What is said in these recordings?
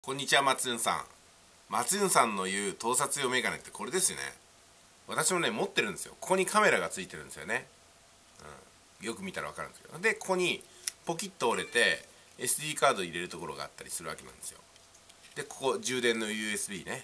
こんにちは、松潤さん。松潤さんの言う盗撮用メガネってこれですよね。私もね、持ってるんですよ。ここにカメラがついてるんですよね。よく見たら分かるんですけど。で、ここにポキッと折れて SD カード入れるところがあったりするわけなんですよ。で、ここ充電の USB ね。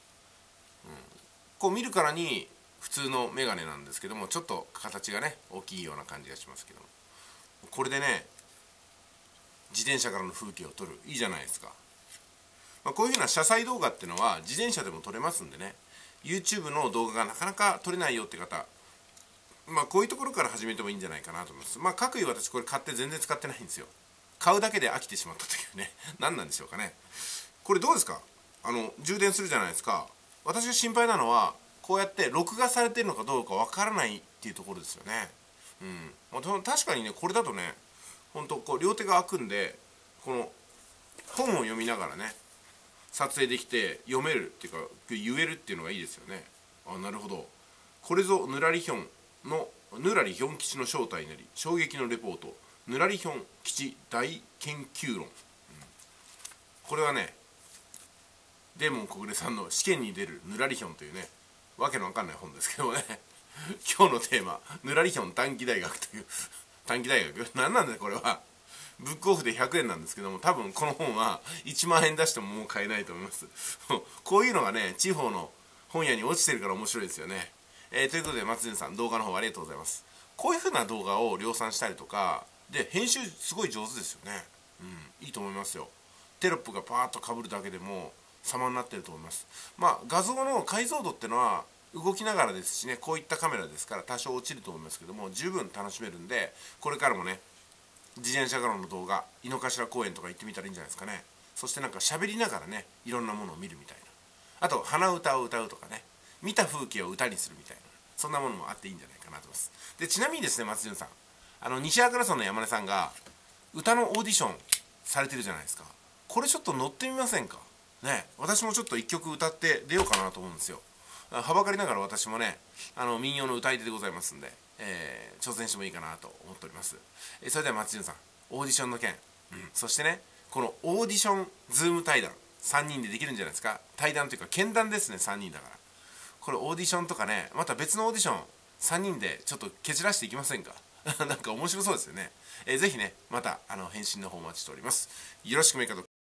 こう見るからに普通のメガネなんですけども、ちょっと形がね、大きいような感じがしますけども。これでね、自転車からの風景を撮る。いいじゃないですか。こういうふうな車載動画っていうのは自転車でも撮れますんでね、 YouTube の動画がなかなか撮れないよって方、こういうところから始めてもいいんじゃないかなと思います。各位私これ買って全然使ってないんですよ。買うだけで飽きてしまったというね何なんでしょうかね。これどうですか。充電するじゃないですか。私が心配なのはこうやって録画されてるのかどうかわからないっていうところですよね。確かにね、これだとね、本当こう両手が空くんで、この本を読みながらね撮影できて読めるっていうか言えるっていうのがいいですよね。なるほど。これぞぬらりひょんのぬらりひょん吉の正体なり衝撃のレポート、ぬらりひょん吉大研究論、これはねデーモン小暮さんの試験に出るぬらりひょんというね、わけのわかんない本ですけどもね今日のテーマ、ぬらりひょん短期大学という短期大学何なんだよこれは。ブックオフで100円なんですけども、多分この本は1万円出してももう買えないと思いますこういうのがね、地方の本屋に落ちてるから面白いですよね。ということで松潤さん、動画の方ありがとうございます。こういう風な動画を量産したりとかで、編集すごい上手ですよね。いいと思いますよ。テロップがパーッとかぶるだけでも様になってると思います。画像の解像度ってのは動きながらですしね、こういったカメラですから多少落ちると思いますけども、十分楽しめるんで、これからもね自転車からの動画、井の頭公園とか行ってみたらいいんじゃないですかね。そしてなんか喋りながらね、いろんなものを見るみたいな。あと鼻歌を歌うとかね、見た風景を歌にするみたいな、そんなものもあっていいんじゃないかなと思います。で、ちなみにですね、松潤さん、西粟倉村の山根さんが歌のオーディションされてるじゃないですか。これちょっと乗ってみませんかね。私もちょっと一曲歌って出ようかなと思うんですよ。はばかりながら私もね、民謡の歌い手でございますんで、挑戦してもいいかなと思っております。それでは松潤さん、オーディションの件、そしてね、このオーディションズーム対談3人でできるんじゃないですか。対談というか剣談ですね、3人だから。これオーディションとかね、また別のオーディション3人でちょっと蹴散らしていきませんかなんか面白そうですよね。ぜひね、また返信の方お待ちしております。よろしくめかと